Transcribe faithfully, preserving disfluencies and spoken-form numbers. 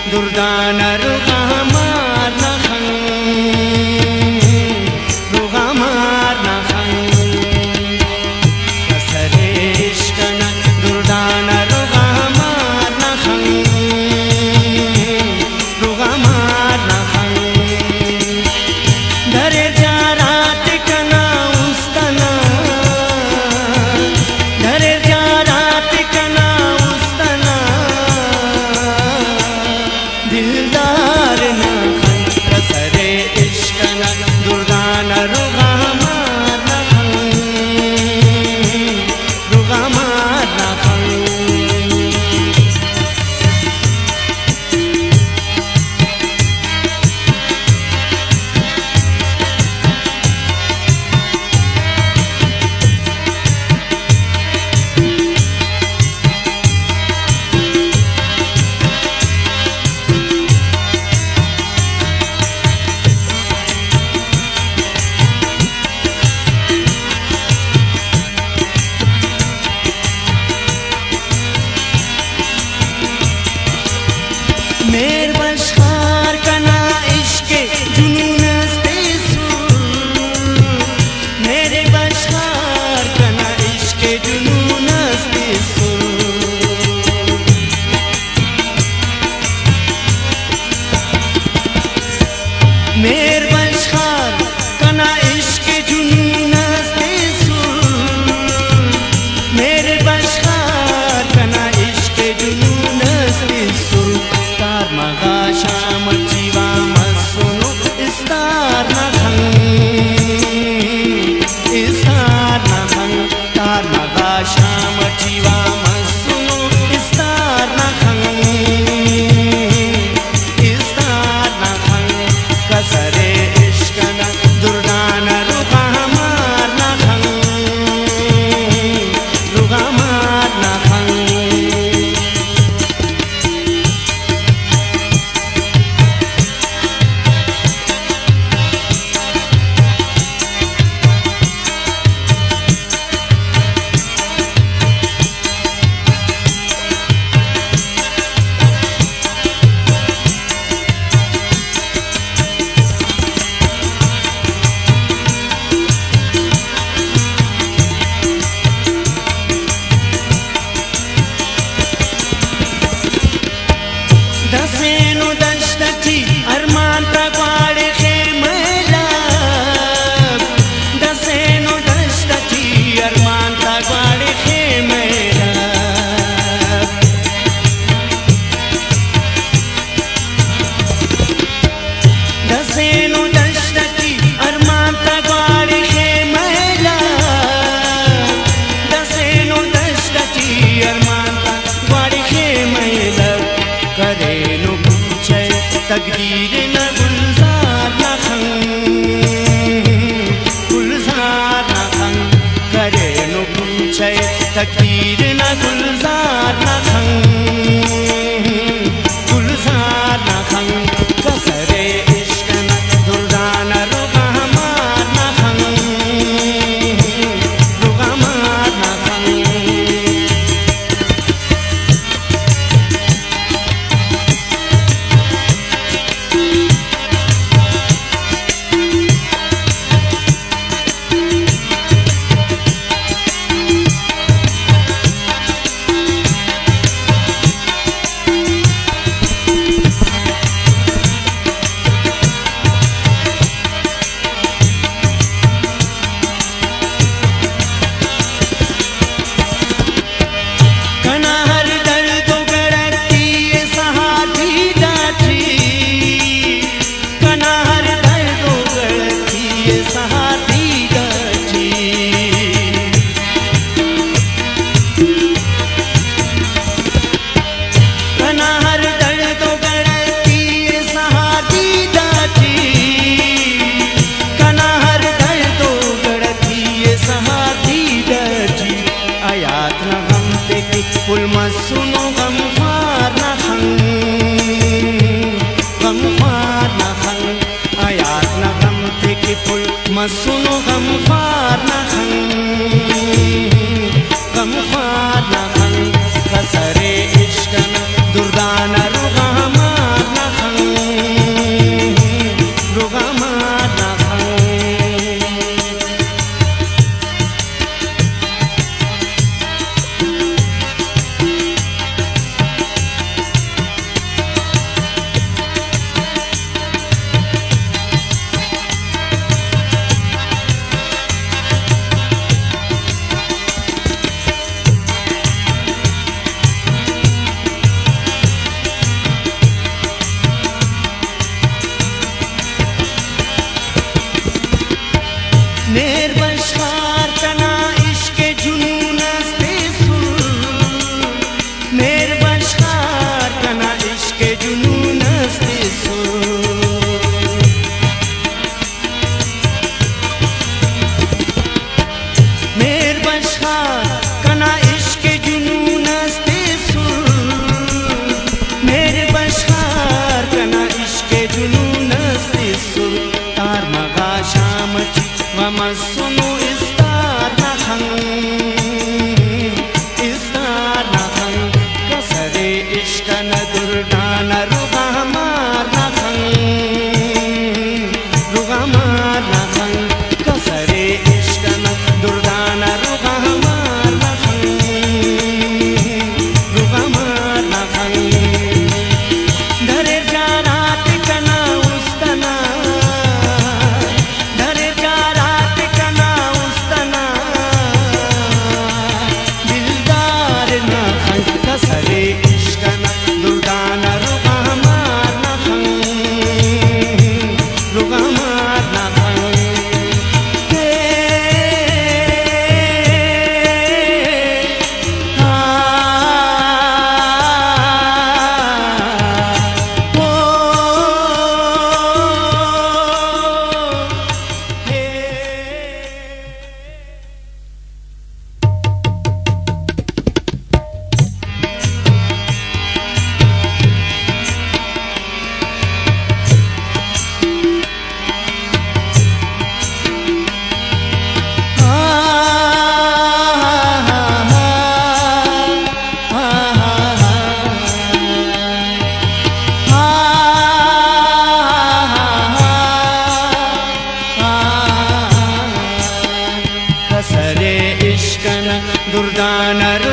दुर्दान रुगामार नखं रुगामार नखं कसरे इश्कन दुर्दान रुगामार नखं रुगामार नखं धरे जारात कना उस्तना धरे जारात कना उस्तना दिलदार नखं कसरे इश्कन दुर्दान रुगामार नखं रुगामार नखं मेर बशखार कना इश्के जुनून हस्ते सुर मेरे बशखार कना इश्के जुनून हस्ते सुर मेर बशखार कना इश्के जुनून हस्ते सुर मेरे बशखार कना इश्के जुनून हस्ते सुर मगा शाम जीवा मसुनु इस्तार नखं इस्तार नखं तार मगा शाम जीवा मसुनु इस्तार नखं इस्तार नखं कसरे इश्कन दुर्दान रुगामार नखं रुगामार नखं दसेनु दशती अरमान तगवाड़े खेमला दसेनु दशती अरमान तगवाड़े खेमला दसेनु दशती अरमान तगवाड़े खेमला दसेनु दशती अरमान तगवाड़े खेमला करे नु पूछे तकदीर न गुलजार नखं गुलजार नखं करे नु पूछे तकदीर न गुलजार नखं गुलजार नखं कसरे इश्कन दुर्दान रुगामार नखं रुगामार नखं सुनो गमख्वार नखं गमख्वार नखं आयात न गम थे कि पुल मसुनो गमख्वार नखं गमख्वार नखं कसरे इश्कन दुर्दान रुगामार गानर